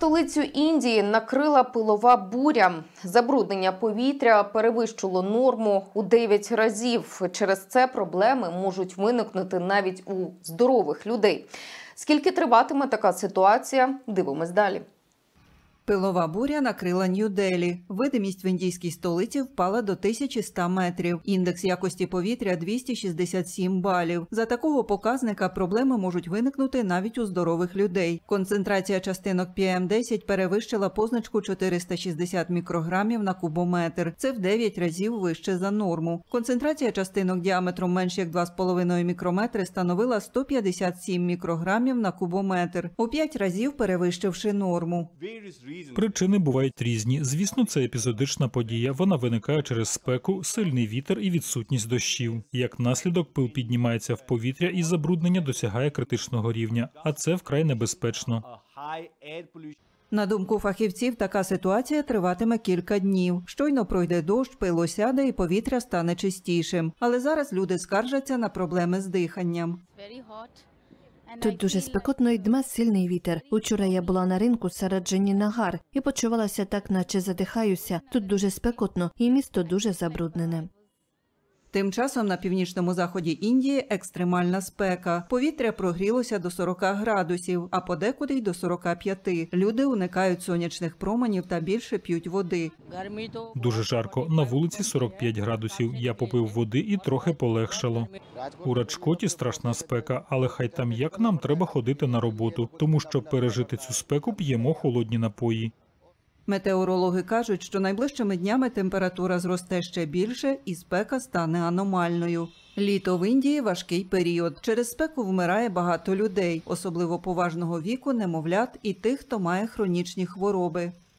столицю Індії накрила пилова буря. Забруднення повітря перевищило норму у 9 разів. Через це проблеми можуть виникнути навіть у здорових людей. Скільки триватиме така ситуація? Дивимось далі. Пилова буря накрила Нью-Делі. Видимість в індійській столиці впала до 1100 метрів. Індекс якості повітря – 267 балів. За такого показника проблеми можуть виникнути навіть у здорових людей. Концентрація частинок PM10 перевищила позначку 460 мікрограмів на кубометр. Це в 9 разів вище за норму. Концентрація частинок діаметром менш як 2,5 мікрометри становила 157 мікрограмів на кубометр, у 5 разів перевищивши норму. Причини бувають різні. Звісно, це епізодична подія. Вона виникає через спеку, сильний вітер і відсутність дощів. Як наслідок, пил піднімається в повітря і забруднення досягає критичного рівня. А це вкрай небезпечно. На думку фахівців, така ситуація триватиме кілька днів. Щойно пройде дощ, пил осяде і повітря стане чистішим. Але зараз люди скаржаться на проблеми з диханням. Тут дуже спекотно і дме сильний вітер. Учора я була на ринку Сараджині Нагар і почувалася так, наче задихаюся. Тут дуже спекотно і місто дуже забруднене. Тим часом на північному заході Індії екстремальна спека. Повітря прогрілося до 40 градусів, а подекуди й до 45. Люди уникають сонячних променів та більше п'ють води. Дуже жарко. На вулиці 45 градусів. Я попив води і трохи полегшало. У Раджкоті страшна спека, але хай там як, нам треба ходити на роботу. Тому, щоб пережити цю спеку, п'ємо холодні напої. Метеорологи кажуть, що найближчими днями температура зросте ще більше і спека стане аномальною. Літо в Індії – важкий період. Через спеку вмирає багато людей, особливо поважного віку, немовлят і тих, хто має хронічні хвороби.